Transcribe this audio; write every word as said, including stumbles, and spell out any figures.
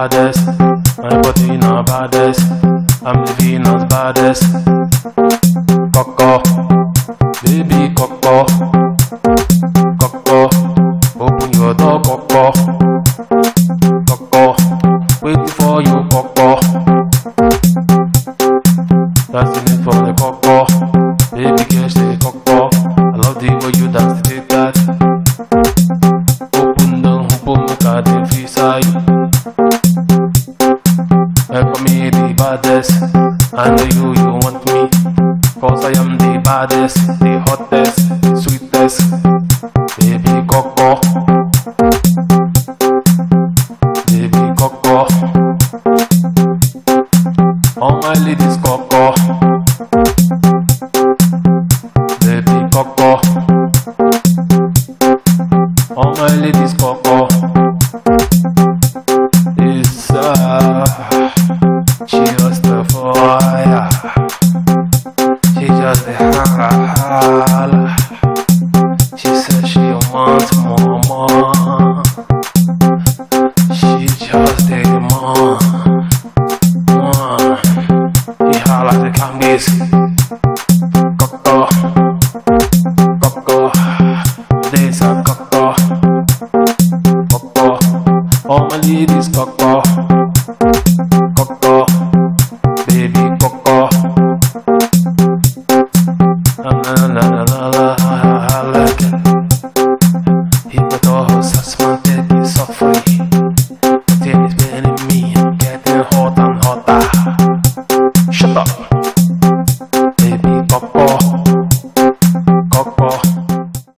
baddest. My body not baddest. I'm the Venus baddest. Coco, baby Coco, Coco, open your door, Coco, Coco, waiting for you, Coco. That's the name for the Coco, baby girl, say Coco. I love the way you dance the that. Open the hoop, make a day free side. Help me the baddest. I know you, you want me. Cause I am the baddest, the hottest, the sweetest. Baby Coco, baby Coco. All my ladies Coco, baby Coco. All my ladies Coco. It's uh, she was the fire. She just a holla. She said she wants more, more. She just a more, more. She holla the Kambis. Coco, Coco. This a